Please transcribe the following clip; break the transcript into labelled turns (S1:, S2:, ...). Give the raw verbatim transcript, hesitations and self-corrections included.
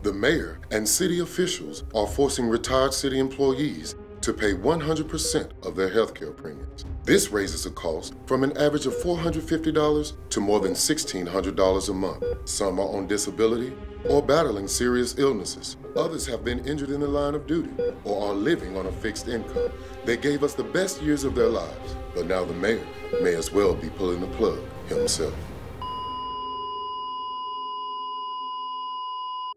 S1: The mayor and city officials are forcing retired city employees to pay one hundred percent of their health care premiums. This raises the cost from an average of four hundred fifty dollars to more than sixteen hundred dollars a month. Some are on disability or battling serious illnesses. Others have been injured in the line of duty or are living on a fixed income. They gave us the best years of their lives, but now the mayor may as well be pulling the plug himself.